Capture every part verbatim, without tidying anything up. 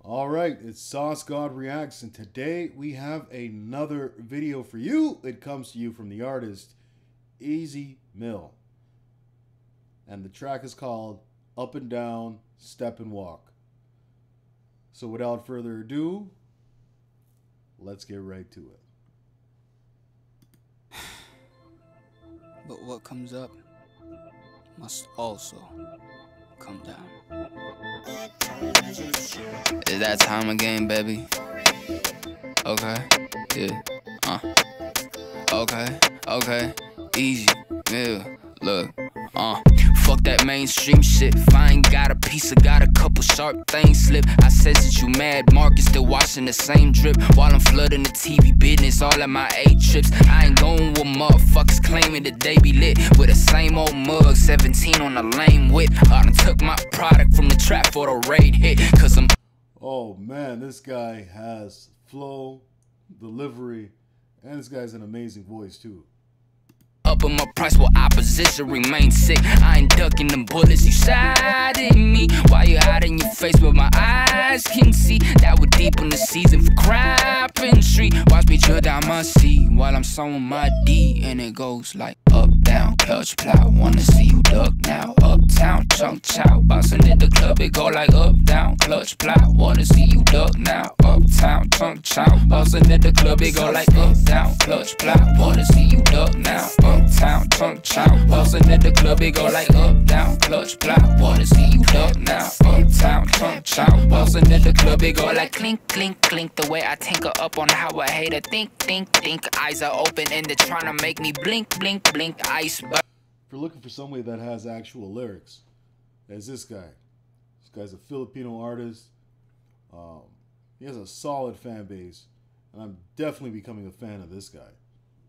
All right, it's Sauce God Reacts, and today we have another video for you. It comes to you from the artist Easy Mill, and the track is called Up and Down, Step and Walk. So without further ado, let's get right to it. But what comes up must also come down. Is that time again, baby? Okay, yeah, uh. Okay, okay, easy, yeah, look, uh. Fuck that mainstream shit. If I ain't got a piece, I got a couple sharp things slip. I said that you mad, Marcus still watching the same drip while I'm flooding the T V business, all at my eight trips. I ain't going with motherfuckers claiming that they be lit with the same old mug, seventeen on a lame whip. I done took my product from the trap for the raid hit, cause I'm... Oh man, this guy has flow, delivery, and this guy's an amazing voice too. Up in my price while opposition remains sick. I ain't ducking them bullets, you siding me. Why you hiding your face but my eyes can see that we're deep in the season for crapping street. Watch me drill down my seat while I'm sewing my D, and it goes like up, down, clutch, plow. Wanna see you duck now. Uptown, chunk, chow. Bouncing at the club, it go like up, down, clutch, plow. Wanna see you duck now. Uptown, chunk, chow. Bouncing at the club, it go like up, down, clutch, plow. Wanna see you duck now. Uptown, chunk, chow. Bouncing at the club, it go like up, down, clutch, plow. Wanna see you duck now. Uptown, chunk, chow. Bouncing at the club, it go like clink, clink, clink. The way I tinker up on how I hate her. Think, think, think. Eyes are open and they're trying to make me blink, blink, blink. Iceberg. If you're looking for somebody that has actual lyrics, there's this guy. This guy's a Filipino artist. Um, he has a solid fan base, and I'm definitely becoming a fan of this guy.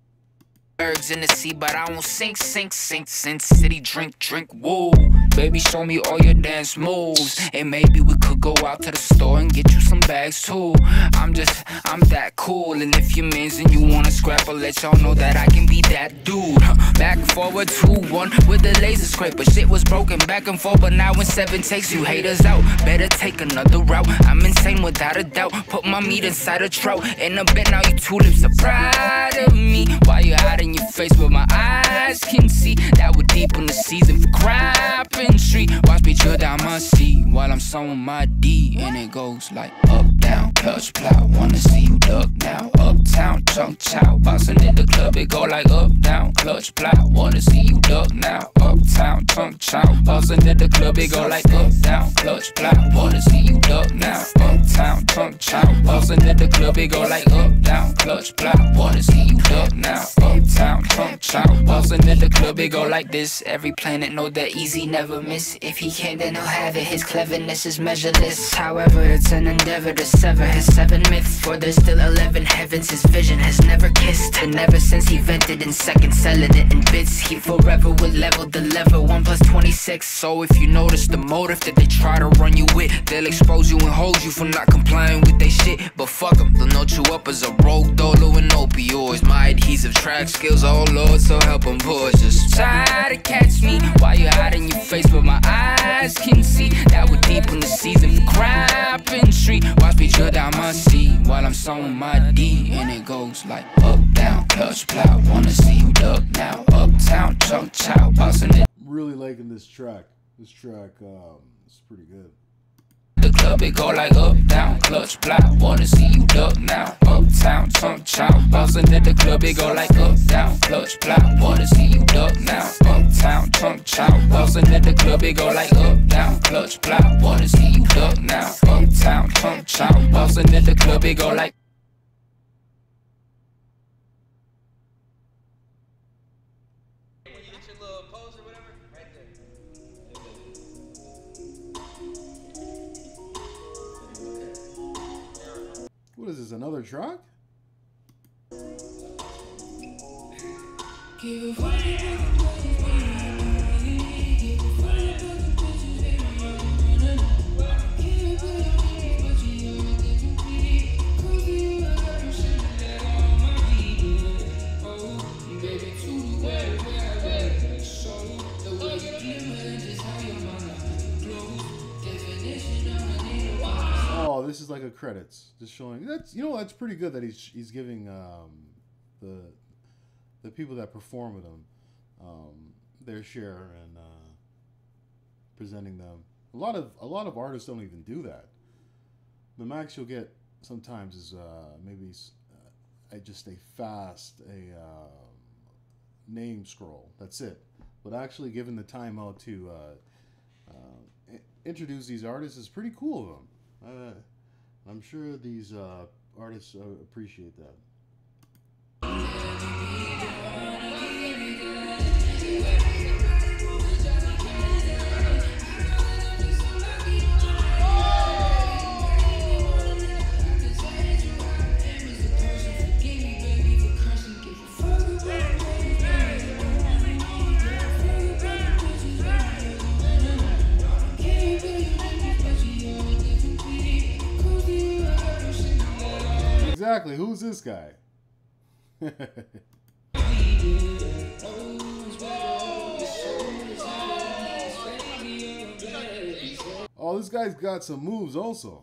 Birds in the sea, but I won't sink, sink, sink, Sin City, drink, drink, whoa. Baby, show me all your dance moves, and maybe we could go out to the store and get you some bags too. I'm just, I'm that cool, and if you're mins and you wanna scrap, I'll let y'all know that I can be that dude. Back and forward, two, one, with the laser scraper. Shit was broken back and forth, but now in seven takes, you haters out. Better take another route. I'm insane without a doubt. Put my meat inside a trout, and I bet now you tulips are proud of me. Why you hiding your face but my eyes can see that we're deep in the season for crapping street. Watch me drill down my seat while I'm sewing my D, and it goes like up, down, clutch, plow. Wanna see you duck now. Uptown, chunk, chow. Bouncing in the club, it go like up, down, clutch, plow. Wanna see you duck now. Uptown, chunk, chow. Bouncing in the club, it go like up, down, clutch, plow. Wanna see you duck now. Uptown, chunk, chow. Bouncing in the club, it go like up, down, clutch, plow. Wanna see you duck now. Uptown, chunk, chow. Bouncing in the club, it go like this. Every planet know that Easy never miss. If he can, then he'll have it. His cleverness is measureless. However, it's an endeavor to sever his seven myths, for there's still eleven heavens. His vision has never kissed, and ever since he vented in seconds, selling it in bits, he forever will level the lever. One plus twenty-six. So if you notice the motive that they try to run you with, they'll expose you and hold you for not complying with they shit. But fuck them, they'll note you up as a rogue dolo and opioids. My adhesive track skills, oh lord, so help them boys. Just try to catch me. Why you hiding your face but my eyes can see that we're deep in the season for crapping street. Watch me drill down my seat while I'm sewing my D, and it goes like up, down, clutch, plow. Wanna see you duck now. Uptown, chunk, chow. Bouncing it. Really liking this track. This track um, is pretty good. The club, it go like up, down, clutch, plow. Wanna see you duck now. Uptown, chunk, chow. Bouncing at the club, it go like up, down, clutch, plow. Wanna see you duck now. Uptown, chunk, chow. Bouncing at the club, it go like up, down, clutch, plow. Wanna see you duck now. Uptown, chunk, chow. Bouncing at the club, it go like. What is this, another track? this is like a credits, just showing. That's you know that's pretty good that he's he's giving um, the the people that perform with him um, their share and uh, presenting them. A lot of a lot of artists don't even do that. The max you'll get sometimes is uh, maybe uh, I just a fast a uh, name scroll. That's it. But actually giving the time out to uh, uh, introduce these artists is pretty cool of them. Uh, I'm sure these uh, artists uh, appreciate that. Exactly. Who's this guy? Oh, this guy's got some moves also.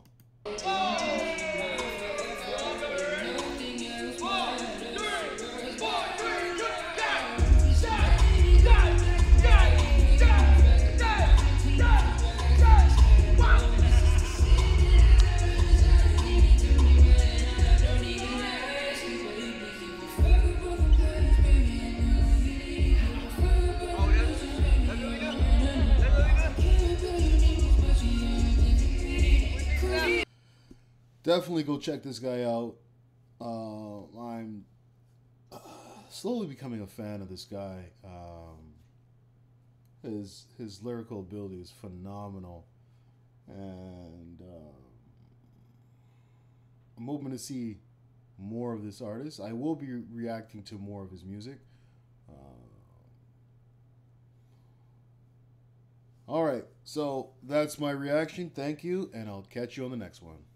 Definitely go check this guy out. Uh, I'm uh, slowly becoming a fan of this guy. Um, his his lyrical ability is phenomenal, and uh, I'm hoping to see more of this artist. I will be reacting to more of his music. Uh, all right, so that's my reaction. Thank you, and I'll catch you on the next one.